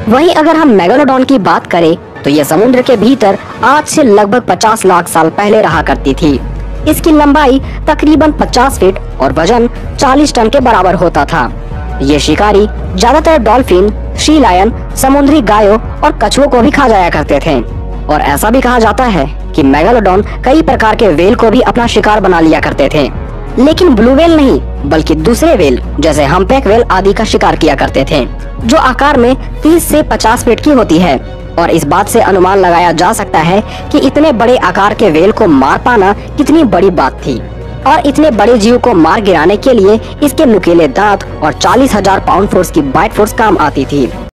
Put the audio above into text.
वहीं अगर हम मेगालोडॉन की बात करें तो ये समुद्र के भीतर आज से लगभग 50 लाख साल पहले रहा करती थी। इसकी लंबाई तकरीबन 50 फीट और वजन 40 टन के बराबर होता था। ये शिकारी ज्यादातर डॉल्फिन, सी लायन, समुद्री गायों और कछुओं को भी खा जाया करते थे। और ऐसा भी कहा जाता है कि मेगालोडॉन कई प्रकार के व्हेल को भी अपना शिकार बना लिया करते थे, लेकिन ब्लू व्हेल नहीं बल्कि दूसरे व्हेल जैसे हम्पबैक व्हेल आदि का शिकार किया करते थे, जो आकार में 30 से 50 फीट की होती है। और इस बात से अनुमान लगाया जा सकता है कि इतने बड़े आकार के व्हेल को मार पाना कितनी बड़ी बात थी। और इतने बड़े जीव को मार गिराने के लिए इसके नुकीले दांत और 40,000 पाउंड फोर्स की बाइट फोर्स काम आती थी।